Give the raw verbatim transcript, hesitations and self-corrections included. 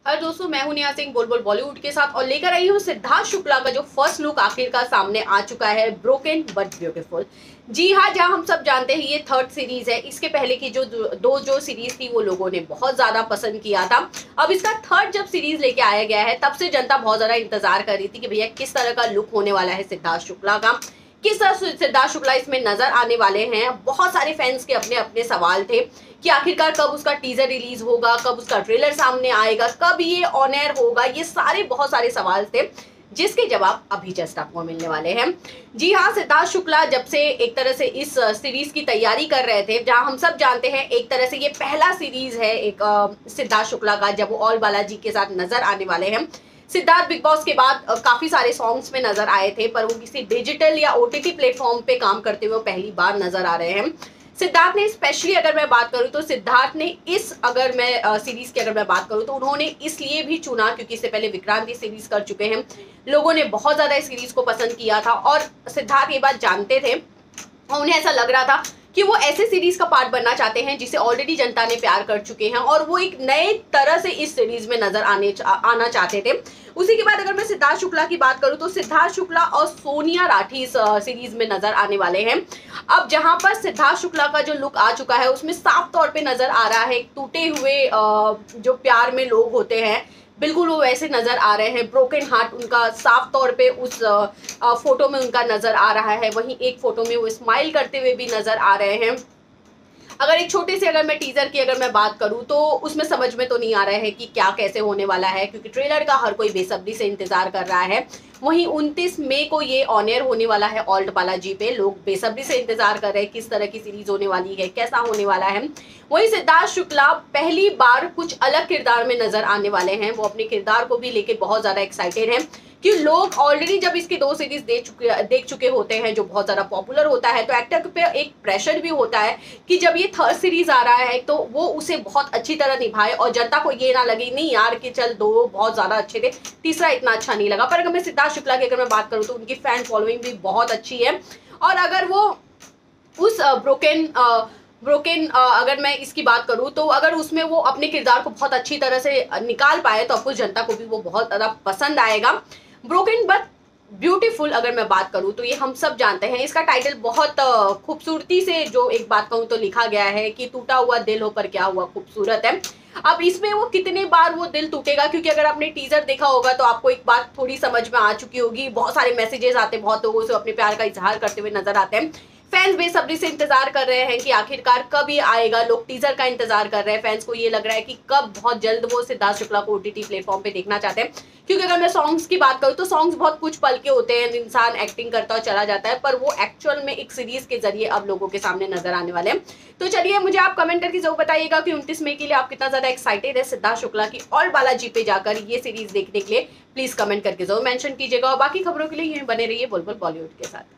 और दोस्तों मैं हूं नेहा सिंह बोल बॉलीवुड के साथ और लेकर आई हूं सिद्धार्थ शुक्ला का जो फर्स्ट लुक आखिरकार सामने आ चुका है, ब्रोकन बट ब्यूटीफुल। जी हाँ, जहां हम सब जानते हैं ये थर्ड सीरीज है। इसके पहले की जो दो जो सीरीज थी वो लोगों ने बहुत ज्यादा पसंद किया था। अब इसका थर्ड जब सीरीज लेके आया गया है तब से जनता बहुत ज्यादा इंतजार कर रही थी कि भैया किस तरह का लुक होने वाला है सिद्धार्थ शुक्ला का, किस तरह सिद्धार्थ शुक्ला इसमें नजर आने वाले हैं। बहुत सारे फैंस के अपने अपने सवाल थे कि आखिरकार कब उसका टीजर रिलीज होगा, कब उसका ट्रेलर सामने आएगा, कब ये ऑन एयर होगा। ये सारे बहुत सारे सवाल थे जिसके जवाब अभी जस्ट आपको मिलने वाले हैं। जी हाँ, सिद्धार्थ शुक्ला जब से एक तरह से इस सीरीज की तैयारी कर रहे थे, जहां हम सब जानते हैं एक तरह से ये पहला सीरीज है एक सिद्धार्थ शुक्ला का जब वो ऑल बालाजी के साथ नजर आने वाले हैं। सिद्धार्थ बिग बॉस के बाद काफी सारे सॉन्ग्स में नजर आए थे, पर वो किसी डिजिटल या ओटीटी प्लेटफॉर्म पे काम करते हुए पहली बार नजर आ रहे हैं। सिद्धार्थ ने स्पेशली अगर मैं बात करूं तो सिद्धार्थ ने इस अगर मैं आ, सीरीज की अगर मैं बात करूं तो उन्होंने इसलिए भी चुना क्योंकि इससे पहले विक्रांत ये सीरीज कर चुके हैं। लोगों ने बहुत ज्यादा इस सीरीज को पसंद किया था और सिद्धार्थ ये बात जानते थे और उन्हें ऐसा लग रहा था कि वो ऐसे सीरीज का पार्ट बनना चाहते हैं जिसे ऑलरेडी जनता ने प्यार कर चुके हैं और वो एक नए तरह से इस सीरीज में नजर आने आना चाहते थे। उसी के बाद अगर मैं सिद्धार्थ शुक्ला की बात करूं तो सिद्धार्थ शुक्ला और सोनिया राठी इस सीरीज में नजर आने वाले हैं। अब जहां पर सिद्धार्थ शुक्ला का जो लुक आ चुका है उसमें साफ तौर पे नजर आ रहा है टूटे हुए जो प्यार में लोग होते हैं, बिल्कुल वो वैसे नजर आ रहे हैं। ब्रोकन हार्ट उनका साफ तौर पे उस फोटो में उनका नजर आ रहा है। वहीं एक फोटो में वो स्माइल करते हुए भी नजर आ रहे हैं। अगर एक छोटे से अगर मैं टीजर की अगर मैं बात करूं तो उसमें समझ में तो नहीं आ रहा है कि क्या कैसे होने वाला है, क्योंकि ट्रेलर का हर कोई बेसब्री से इंतजार कर रहा है। वहीं उनतीस मई को ये ऑन एयर होने वाला है ऑल्ट बालाजी पे। लोग बेसब्री से इंतजार कर रहे हैं किस तरह की सीरीज होने वाली है, कैसा होने वाला है। वहीं सिद्धार्थ शुक्ला पहली बार कुछ अलग किरदार में नजर आने वाले हैं। वो अपने किरदार को भी लेकर बहुत ज्यादा एक्साइटेड हैं कि लोग ऑलरेडी जब इसकी दो सीरीज देख चुके देख चुके होते हैं जो बहुत ज्यादा पॉपुलर होता है, तो एक्टर पे एक प्रेशर भी होता है कि जब ये थर्ड सीरीज आ रहा है तो वो उसे बहुत अच्छी तरह निभाए और जनता को ये ना लगे नहीं यार कि चल दो बहुत ज्यादा अच्छे थे, तीसरा इतना अच्छा नहीं लगा। पर अगर मैं सिद्धार्थ शुक्ला की अगर मैं बात करूं तो उनकी फैन फॉलोइंग भी बहुत अच्छी है और अगर वो उस ब्रोकन ब्रोकन अगर मैं इसकी बात करूं तो अगर उसमें वो अपने किरदार को बहुत अच्छी तरह से निकाल पाए तो आपको जनता को भी वो बहुत ज्यादा पसंद आएगा। ब्रोकन बट ब्यूटीफुल अगर मैं बात करूं तो ये हम सब जानते हैं, इसका टाइटल बहुत खूबसूरती से जो एक बात कहूं तो लिखा गया है कि टूटा हुआ दिल हो पर क्या हुआ खूबसूरत है। अब इसमें वो कितने बार वो दिल टूटेगा, क्योंकि अगर आपने टीजर देखा होगा तो आपको एक बात थोड़ी समझ में आ चुकी होगी। बहुत सारे मैसेजेस आते हैं, बहुत लोगों से अपने प्यार का इजहार करते हुए नजर आते हैं। फैंस बेसब्री से इंतजार कर रहे हैं कि आखिरकार कब ये आएगा। लोग टीजर का इंतजार कर रहे हैं। फैंस को ये लग रहा है कि कब बहुत जल्द वो सिद्धार्थ शुक्ला को ओटीटी प्लेटफॉर्म पे देखना चाहते हैं, क्योंकि अगर मैं सॉन्ग्स की बात करूं तो सॉन्ग्स बहुत कुछ पल के होते हैं, इंसान एक्टिंग करता और चला जाता है, पर वो एक्चुअल में एक सीरीज के जरिए अब लोगों के सामने नजर आने वाले हैं। तो चलिए मुझे आप कमेंट करके जरूर बताइएगा कि उनतीस मई के लिए आप कितना ज्यादा एक्साइटेड है सिद्धार्थ शुक्ला की ऑल बालाजी पे जाकर ये सीरीज देखने के लिए। प्लीज कमेंट करके जरूर मेंशन कीजिएगा और बाकी खबरों के लिए यहीं बने रहिए बुलबुल बॉलीवुड के साथ।